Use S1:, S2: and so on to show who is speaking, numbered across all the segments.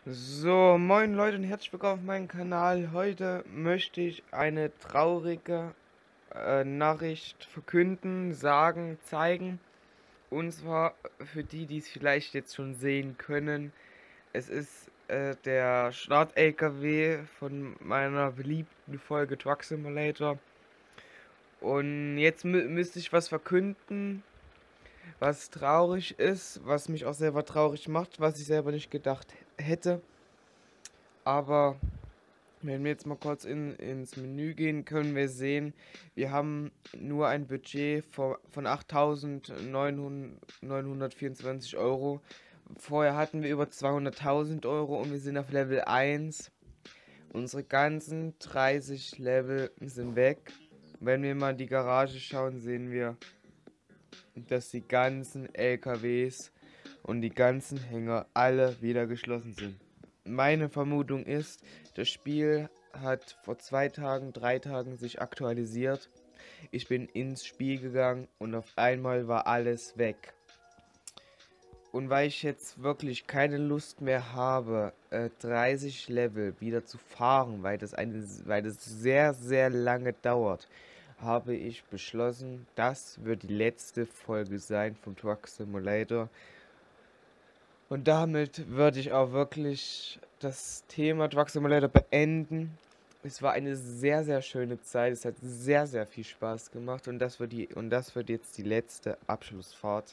S1: So, moin Leute und herzlich willkommen auf meinem Kanal. Heute möchte ich eine traurige Nachricht verkünden, sagen, zeigen. Und zwar für die, die es vielleicht jetzt schon sehen können. Es ist der Start-LKW von meiner beliebten Folge Truck Simulator. Und jetzt müsste ich was verkünden, was traurig ist, was mich auch selber traurig macht, was ich selber nicht gedacht hätte. Aber wenn wir jetzt mal kurz ins Menü gehen, können wir sehen, wir haben nur ein Budget von 8.924 Euro. Vorher hatten wir über 200.000 Euro und wir sind auf Level 1. Unsere ganzen 30 Level sind weg. Wenn wir mal in die Garage schauen, sehen wir, dass die ganzen LKWs und die ganzen Hänger alle wieder geschlossen sind. Meine Vermutung ist, das Spiel hat vor 2 Tagen, 3 Tagen sich aktualisiert. Ich bin ins Spiel gegangen und auf einmal war alles weg. Und weil ich jetzt wirklich keine Lust mehr habe, 30 Level wieder zu fahren, weil das sehr, sehr lange dauert, habe ich beschlossen, das wird die letzte Folge sein vom Truck Simulator. Und damit würde ich auch wirklich das Thema Truck Simulator beenden. Es war eine sehr, sehr schöne Zeit. Es hat sehr, sehr viel Spaß gemacht. Und das wird jetzt die letzte Abschlussfahrt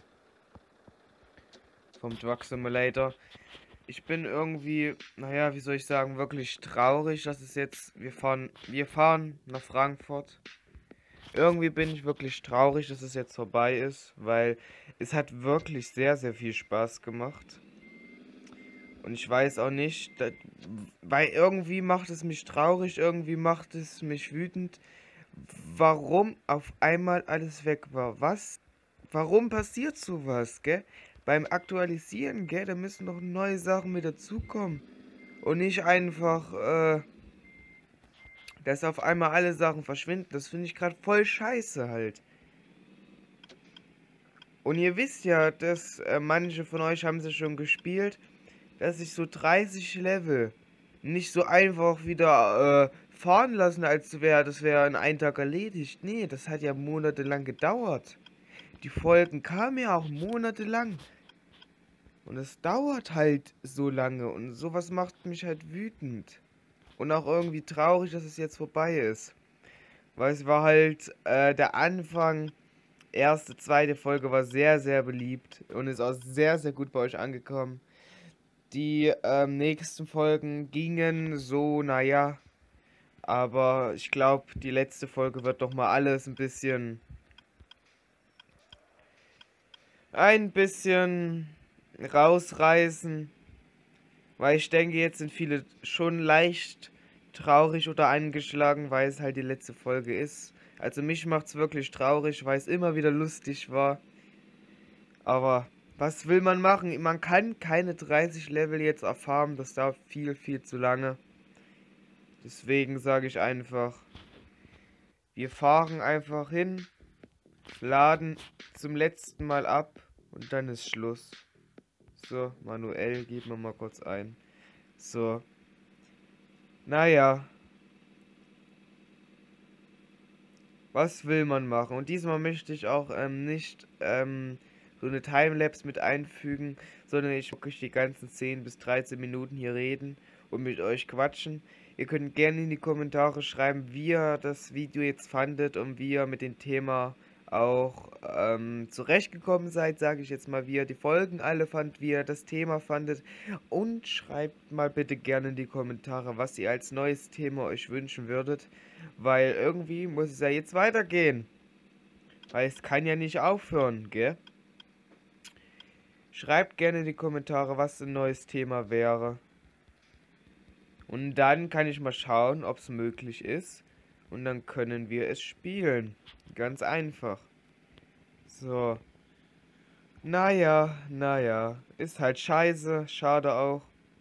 S1: vom Truck Simulator. Ich bin irgendwie, naja, wie soll ich sagen, wirklich traurig, dass es jetzt, wir fahren nach Frankfurt. Irgendwie bin ich wirklich traurig, dass es jetzt vorbei ist, weil es hat wirklich sehr, sehr viel Spaß gemacht. Und ich weiß auch nicht, weil irgendwie macht es mich traurig, irgendwie macht es mich wütend, warum auf einmal alles weg war. Warum passiert sowas, gell? Beim Aktualisieren, gell, da müssen doch neue Sachen mit dazukommen. Und nicht einfach, dass auf einmal alle Sachen verschwinden. Das finde ich gerade voll scheiße halt. Und ihr wisst ja, dass manche von euch haben sie schon gespielt, dass ich so 30 Level nicht so einfach wieder fahren lassen, als wäre das wäre in einem Tag erledigt. Nee, das hat ja monatelang gedauert. Die Folgen kamen ja auch monatelang. Und es dauert halt so lange. Und sowas macht mich halt wütend. Und auch irgendwie traurig, dass es jetzt vorbei ist. Weil es war halt der Anfang, erste, zweite Folge war sehr, sehr beliebt. Und ist auch sehr, sehr gut bei euch angekommen. Die nächsten Folgen gingen so, naja. Aber ich glaube, die letzte Folge wird doch mal alles ein bisschen rausreißen. Weil ich denke, jetzt sind viele schon leicht traurig oder angeschlagen, weil es halt die letzte Folge ist. Also mich macht's wirklich traurig, weil es immer wieder lustig war. Aber was will man machen? Man kann keine 30 Level jetzt erfahren. Das dauert viel, viel zu lange. Deswegen sage ich einfach, wir fahren einfach hin, laden zum letzten Mal ab und dann ist Schluss. So, manuell, geben wir mal kurz ein. So. Naja. Was will man machen? Und diesmal möchte ich auch nicht so eine Timelapse mit einfügen, sondern ich wirklich die ganzen 10 bis 13 Minuten hier reden und mit euch quatschen. Ihr könnt gerne in die Kommentare schreiben, wie ihr das Video jetzt fandet und wie ihr mit dem Thema auch zurechtgekommen seid, sage ich jetzt mal, wie ihr die Folgen alle fandet, wie ihr das Thema fandet. Und schreibt mal bitte gerne in die Kommentare, was ihr als neues Thema euch wünschen würdet. Weil irgendwie muss es ja jetzt weitergehen. Weil es kann ja nicht aufhören, gell? Schreibt gerne in die Kommentare, was ein neues Thema wäre. Und dann kann ich mal schauen, ob es möglich ist. Und dann können wir es spielen. Ganz einfach. So. Naja. Ist halt scheiße. Schade auch.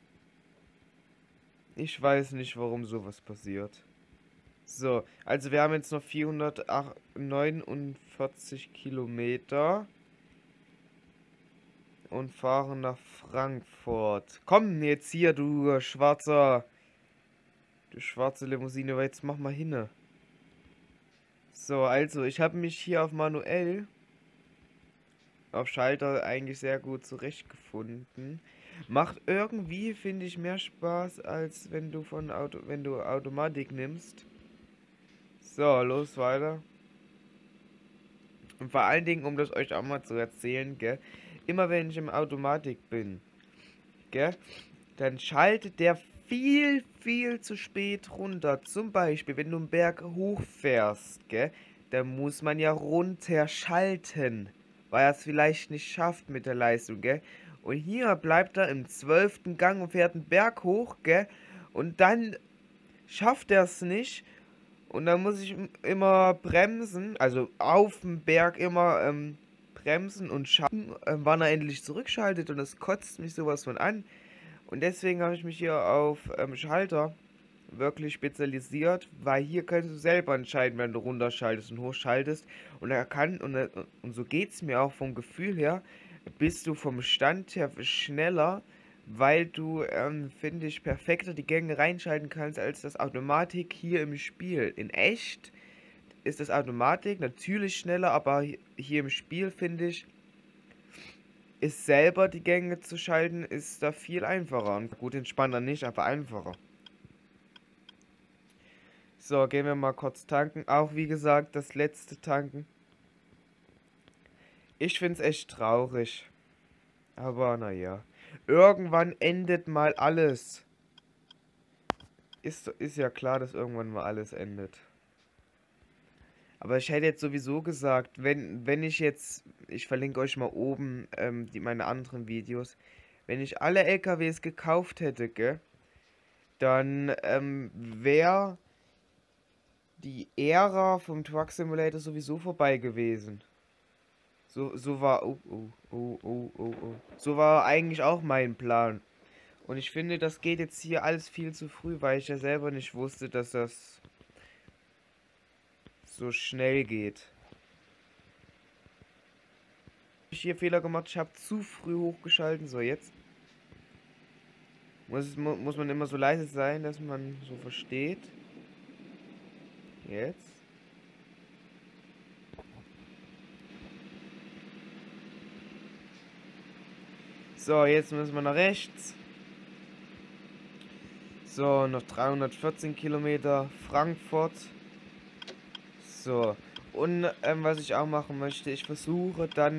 S1: Ich weiß nicht, warum sowas passiert. So, also wir haben jetzt noch 449 Kilometer. und fahren nach Frankfurt. Komm jetzt hier, du schwarze Limousine, aber jetzt mach mal hinne. So, also, ich habe mich hier auf manuell, auf Schalter eigentlich sehr gut zurechtgefunden. Macht irgendwie, finde ich, mehr Spaß, als wenn du wenn du Automatik nimmst. So, los weiter. Und vor allen Dingen, um das euch auch mal zu erzählen, gell, immer wenn ich im Automatik bin, gell, dann schaltet der viel, viel zu spät runter. Zum Beispiel, wenn du einen Berg hochfährst, gell, dann muss man ja runterschalten, weil er es vielleicht nicht schafft mit der Leistung, gell. Und hier bleibt er im 12. Gang und fährt einen Berg hoch, gell, und dann schafft er es nicht. Und dann muss ich immer bremsen, also auf dem Berg immer bremsen und schauen, wann er endlich zurückschaltet. Und das kotzt mich sowas von an. Und deswegen habe ich mich hier auf Schalter wirklich spezialisiert, weil hier kannst du selber entscheiden, wenn du runterschaltest und hochschaltest. Und und so geht es mir auch vom Gefühl her, bist du vom Stand her schneller, weil du, finde ich, perfekter die Gänge reinschalten kannst als das Automatik hier im Spiel. In echt ist das Automatik natürlich schneller, aber hier im Spiel, finde ich, ist selber die Gänge zu schalten, ist da viel einfacher. Und gut, entspannter nicht, aber einfacher. So, gehen wir mal kurz tanken. Auch wie gesagt, das letzte Tanken. Ich finde es echt traurig. Aber naja. Irgendwann endet mal alles. Ist ja klar, dass irgendwann mal alles endet. Aber ich hätte jetzt sowieso gesagt, wenn ich jetzt, ich verlinke euch mal oben meine anderen Videos, wenn ich alle LKWs gekauft hätte, gell, dann wäre die Ära vom Truck Simulator sowieso vorbei gewesen. So war, so war eigentlich auch mein Plan. Und ich finde, das geht jetzt hier alles viel zu früh, weil ich ja selber nicht wusste, dass das so schnell geht. Ich hier Fehler gemacht, ich habe zu früh hochgeschalten. So, jetzt muss man immer so leise sein, dass man so versteht. Jetzt. So, jetzt müssen wir nach rechts. So, noch 314 Kilometer Frankfurt. So. Und was ich auch machen möchte, ich versuche dann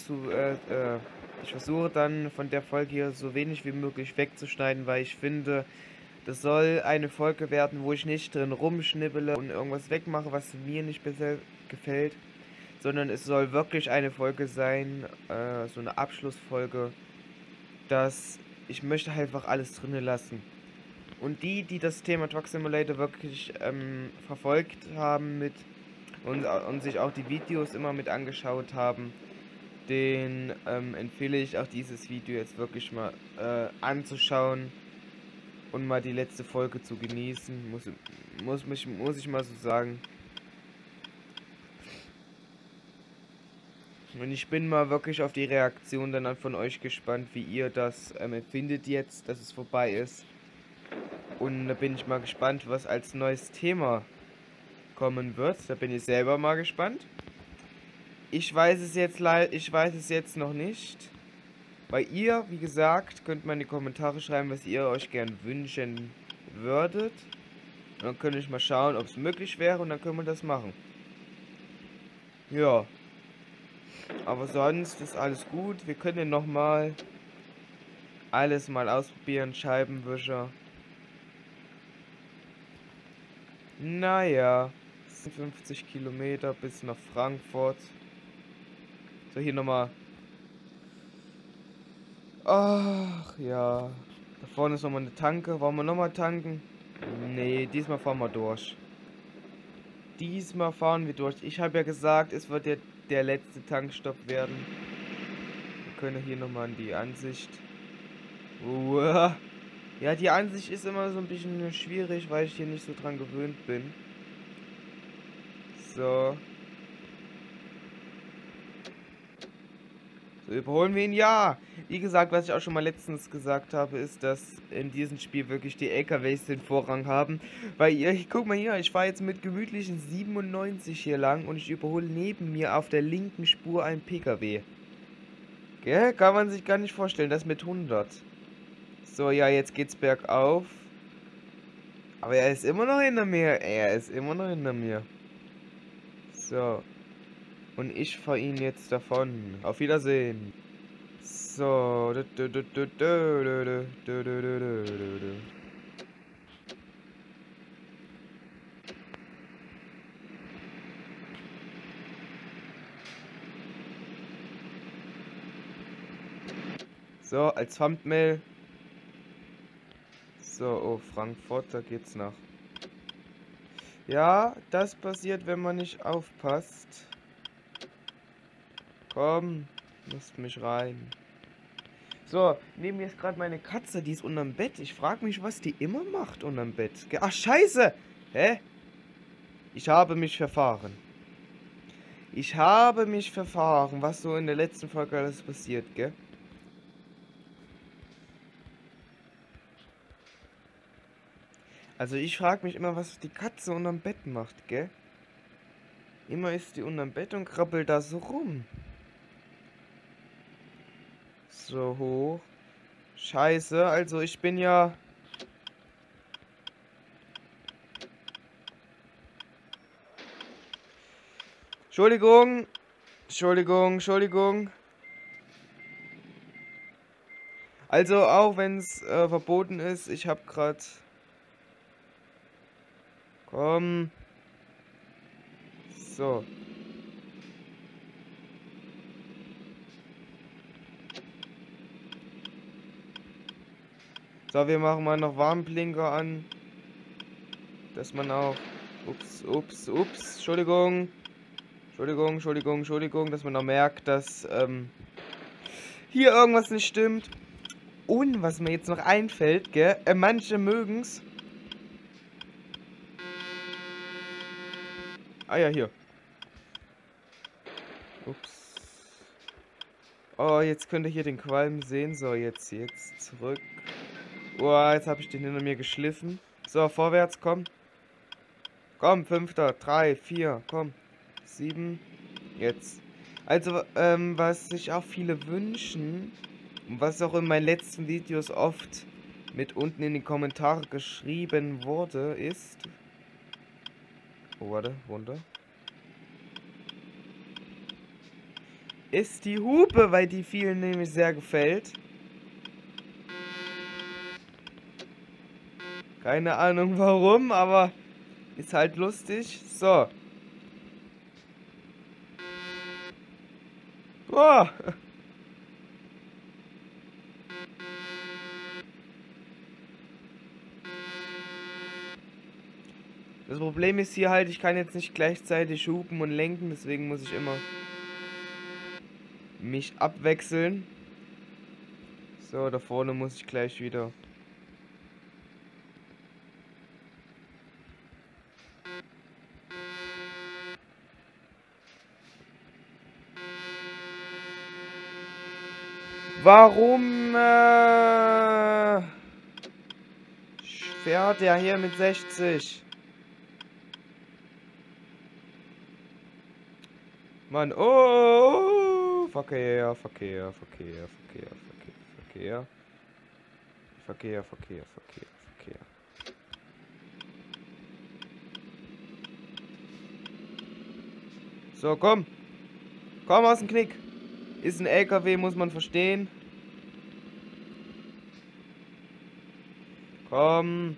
S1: von der Folge hier so wenig wie möglich wegzuschneiden, weil ich finde, das soll eine Folge werden, wo ich nicht drin rumschnibbele und irgendwas wegmache, was mir nicht besser gefällt, sondern es soll wirklich eine Folge sein, so eine Abschlussfolge, dass ich möchte halt einfach alles drin lassen. Und die das Thema Truck Simulator wirklich verfolgt haben und sich auch die Videos immer mit angeschaut haben, den empfehle ich auch dieses Video jetzt wirklich mal anzuschauen und mal die letzte Folge zu genießen, muss ich mal so sagen. Und ich bin mal wirklich auf die Reaktion dann von euch gespannt, wie ihr das empfindet jetzt, dass es vorbei ist. Und da bin ich mal gespannt, was als neues Thema kommen wird. Da bin ich selber mal gespannt. Ich weiß es jetzt noch nicht. Weil ihr, wie gesagt, könnt mal in die Kommentare schreiben, was ihr euch gern wünschen würdet. Und dann könnte ich mal schauen, ob es möglich wäre und dann können wir das machen. Ja. Aber sonst ist alles gut. Wir können nochmal alles mal ausprobieren. Scheibenwischer. Naja. 50 Kilometer bis nach Frankfurt. So, hier nochmal. Ach ja. Da vorne ist nochmal eine Tanke. Wollen wir nochmal tanken? Nee, diesmal fahren wir durch. Diesmal fahren wir durch. Ich habe ja gesagt, es wird der letzte Tankstopp werden. Wir können hier nochmal an die Ansicht. Uah. Ja, die Ansicht ist immer so ein bisschen schwierig, weil ich hier nicht so dran gewöhnt bin. So. So, überholen wir ihn? Ja! Wie gesagt, was ich auch schon mal letztens gesagt habe, ist, dass in diesem Spiel wirklich die LKWs den Vorrang haben. Weil ihr, guck mal hier, ich fahre jetzt mit gemütlichen 97 hier lang und ich überhole neben mir auf der linken Spur einen PKW. Gell? Kann man sich gar nicht vorstellen, das mit 100. So, ja, jetzt geht's bergauf. Aber er ist immer noch hinter mir. Er ist immer noch hinter mir. So. Und ich fahre ihn jetzt davon. Auf Wiedersehen. So. So, als Thumbnail. So, oh, Frankfurt, da geht's nach. Ja, das passiert, wenn man nicht aufpasst. Komm, lasst mich rein. So, neben mir ist gerade meine Katze, die ist unterm Bett. Ich frage mich, was die immer macht unterm Bett. Ach, scheiße! Hä? Ich habe mich verfahren. Ich habe mich verfahren, was so in der letzten Folge alles passiert, gell? Also ich frage mich immer, was die Katze unterm Bett macht, gell? Immer ist die unterm Bett und krabbelt da so rum. So hoch. Scheiße, also ich bin ja... Entschuldigung. Entschuldigung, Entschuldigung. Also auch wenn es verboten ist, ich habe gerade... Komm. So. So, wir machen mal noch Warnblinker an. Dass man auch... Ups. Entschuldigung. Entschuldigung. Dass man auch merkt, dass hier irgendwas nicht stimmt. Und was mir jetzt noch einfällt, gell? Manche mögen's. Ah ja, hier. Ups. Oh, jetzt könnt ihr hier den Qualm sehen. So, jetzt zurück. Oh, jetzt habe ich den hinter mir geschliffen. So, vorwärts, komm. Komm, 5. 3, 4, komm. 7. Jetzt. Also, was sich auch viele wünschen, und was auch in meinen letzten Videos oft mit unten in die Kommentare geschrieben wurde, ist... Oh, warte, runter. Ist die Hupe, weil die vielen nämlich sehr gefällt. Keine Ahnung warum, aber ist halt lustig. So. Oh. Das Problem ist hier halt, ich kann jetzt nicht gleichzeitig hupen und lenken, deswegen muss ich immer mich abwechseln. So, da vorne muss ich gleich wieder. Warum fährt der hier mit 60? Mann, oh, Verkehr. So, komm. Komm aus dem Knick. Ist ein LKW, muss man verstehen. Komm.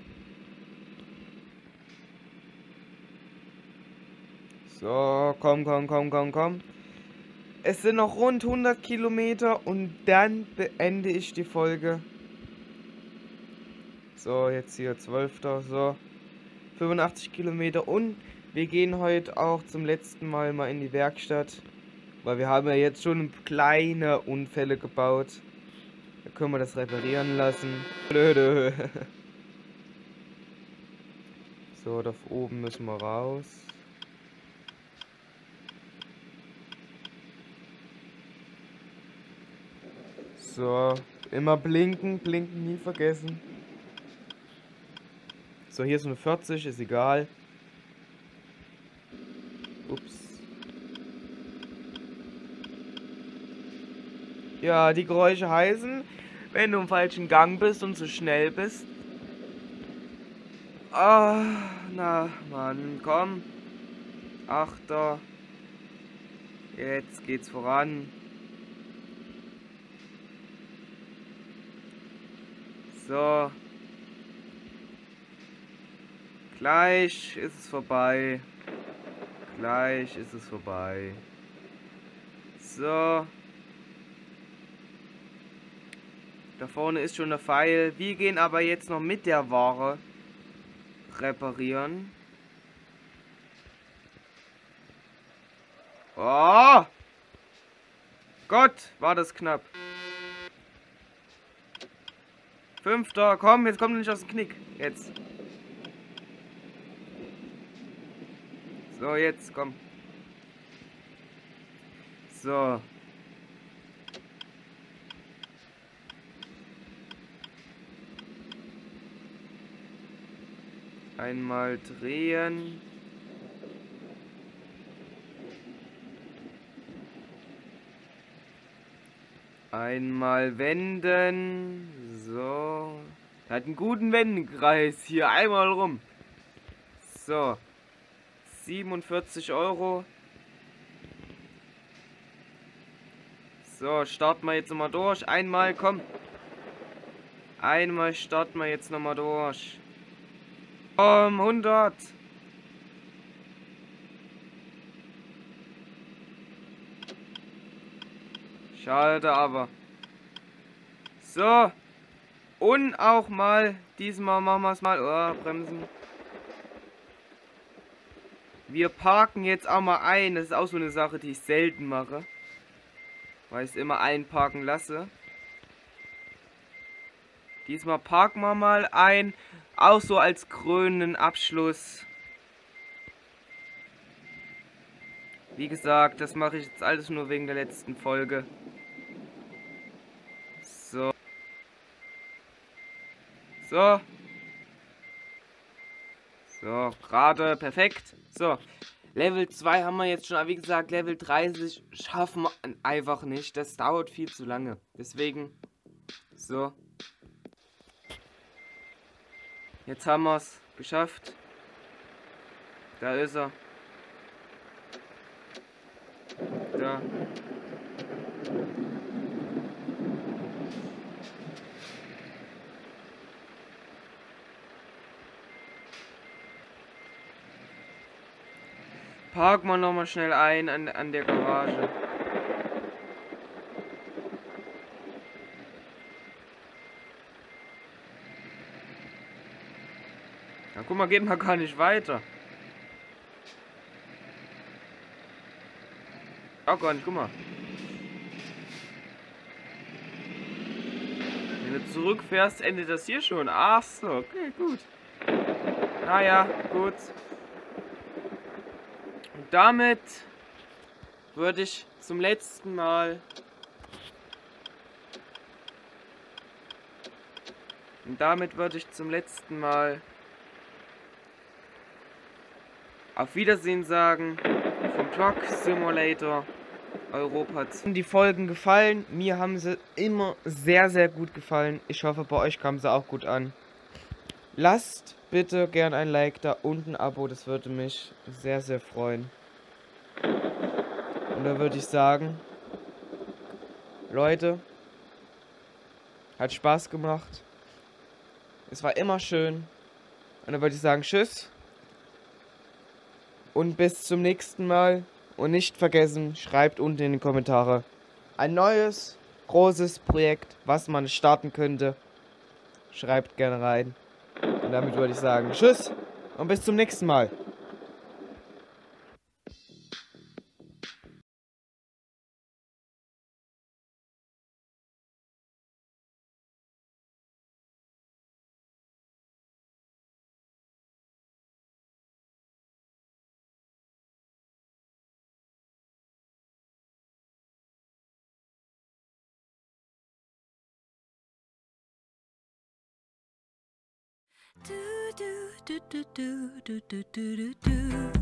S1: So, komm. Es sind noch rund 100 Kilometer und dann beende ich die Folge. So, jetzt hier 12. So, 85 Kilometer und wir gehen heute auch zum letzten Mal in die Werkstatt. Weil wir haben ja jetzt schon kleine Unfälle gebaut. Da können wir das reparieren lassen. Blöde. So, da oben müssen wir raus. So, immer blinken, blinken nie vergessen. So, hier ist eine 40, ist egal. Ups. Ja, die Geräusche heißen, wenn du im falschen Gang bist und zu schnell bist. Ah, na, Mann, komm. Achter. Jetzt geht's voran. So. Gleich ist es vorbei. Gleich ist es vorbei. So. Da vorne ist schon der Pfeil. Wir gehen aber jetzt noch mit der Ware reparieren. Oh! Gott, war das knapp. Fünfter, komm, jetzt kommt nicht aus dem Knick. Jetzt. So, jetzt, komm. So. Einmal drehen. Einmal wenden. So. Er hat einen guten Wendekreis hier. Einmal rum. So. 47 Euro. So, starten wir jetzt nochmal durch. Einmal, komm. Einmal starten wir jetzt nochmal durch. 100. Schade aber. So. Und auch mal, diesmal machen wir es mal. Oh, bremsen. Wir parken jetzt auch mal ein. Das ist auch so eine Sache, die ich selten mache. Weil ich es immer einparken lasse. Diesmal parken wir mal ein. Auch so als krönenden Abschluss. Wie gesagt, das mache ich jetzt alles nur wegen der letzten Folge. So. So. So, gerade perfekt. So, Level 2 haben wir jetzt schon, aber wie gesagt, Level 30 schaffen wir einfach nicht. Das dauert viel zu lange. Deswegen, so. Jetzt haben wir es geschafft. Da ist er. Da. Parken wir nochmal schnell ein an der Garage. Ja, guck mal, geht mal gar nicht weiter. Auch gar nicht, guck mal. Wenn du zurückfährst, endet das hier schon. Ach so, okay, gut. Naja, gut. Und damit würde ich zum letzten Mal auf Wiedersehen sagen vom Truck Simulator Europa. Die Folgen gefallen. Mir haben sie immer sehr, sehr gut gefallen. Ich hoffe, bei euch kamen sie auch gut an. Lasst bitte gern ein Like da und ein Abo. Das würde mich sehr, sehr freuen. Und da würde ich sagen, Leute, hat Spaß gemacht. Es war immer schön. Und dann würde ich sagen, tschüss. Und bis zum nächsten Mal. Und nicht vergessen, schreibt unten in die Kommentare ein neues, großes Projekt, was man starten könnte. Schreibt gerne rein. Und damit würde ich sagen, tschüss und bis zum nächsten Mal.
S2: du, du, du, du, du, du, du.